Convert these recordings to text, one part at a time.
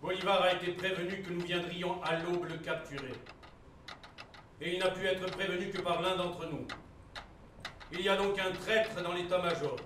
Bolivar a été prévenu que nous viendrions à l'aube le capturer. Et il n'a pu être prévenu que par l'un d'entre nous. Il y a donc un traître dans l'état-major.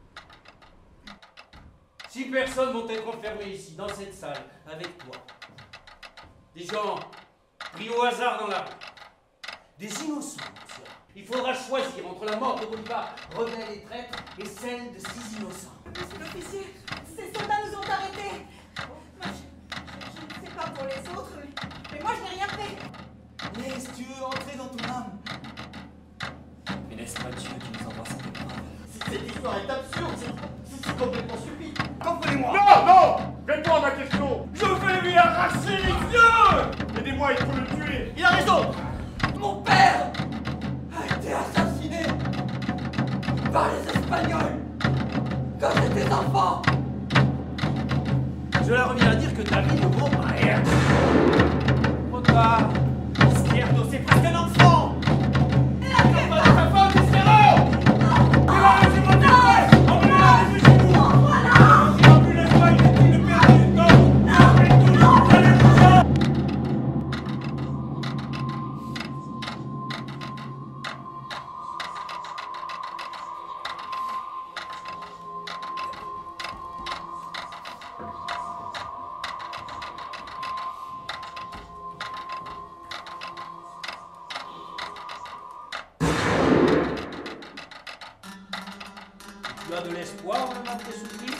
6 personnes vont être enfermées ici, dans cette salle, avec toi. Des gens pris au hasard dans la rue. Des innocents, monsieur. Il faudra choisir entre la mort de Bolivar, rebelle et traître, et celle de 6 innocents. Monsieur l'officier, ces soldats nous ont arrêtés. Moi, je ne sais pas pour les autres, mais moi je n'ai rien fait. Laisse Dieu entrer dans ton âme. Mais n'est-ce pas Dieu qui nous envoie cette épreuve? Cette histoire est absurde, c'est complètement stupide. Comprenez-moi. Non, non! Réponds à ma question! Je vais lui arracher les yeux! Aidez-moi, il faut le tuer! Il a raison. Mon père a été assassiné par les Espagnols quand j'étais enfant. Je leur reviens à dire que ta vie ne vaut rien. Trop tard. Izquierdo, c'est presque un enfant. Tu as de l'espoir devant tes soupirs?